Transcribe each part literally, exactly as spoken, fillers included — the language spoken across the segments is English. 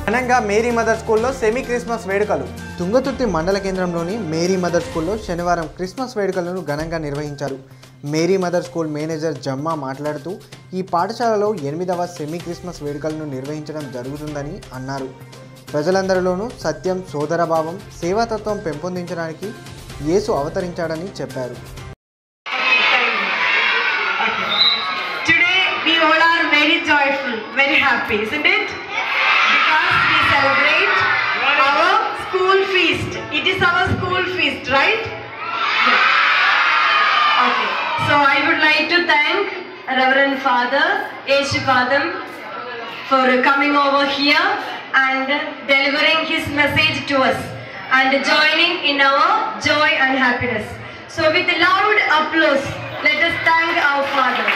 ఘనంగా Mary Mother స్కూల్లో semi Christmas వేడుకలు. తుంగతుర్తి మండల కేంద్రంలోని మేరీ మదర్ స్కూల్లో శనివారం క్రిస్మస్ వేడుకలను ఘనంగా నిర్వహించారు. Mary Mother school manager Jamma మాట్లాడుతూ ఈ పాఠశాలలో ఎనిమిదవ సెమీ క్రిస్మస్ వేడుకలను నిర్వహించడం జరుగుతుందని అన్నారు. ప్రజలందరిలోనూ సత్యం, సోదరభావం, సేవాతత్వం పెంపొందించడానికి యేసు అవతరించాడని చెప్పారు. Today we all are very joyful, very happy, isn't it? Because we celebrate our school feast. It is our school feast, right? Yeah. Okay. So I would like to thank Reverend Father Eshupadam for coming over here and delivering his message to us and joining in our joy and happiness. So with loud applause, let us thank our Father.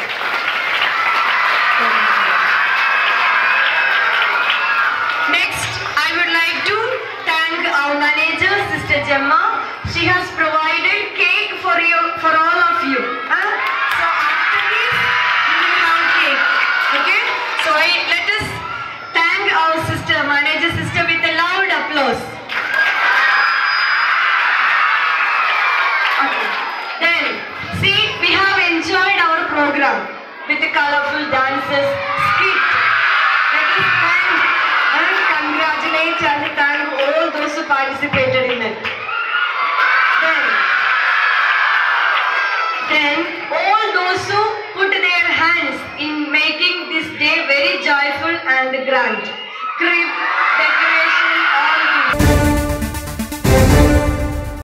Next, I would like to thank our manager, Sister Gemma. She has provided cake for you, for all of you. Huh? So after this, you will have cake. Okay? So I, let us thank our sister, manager sister, with a loud applause. Okay. Then, see, we have enjoyed our program with the colorful dances, skit. Let us thank and congratulate and thank all those who participated in it. Then, then all those who put their hands in making this day very joyful and grand.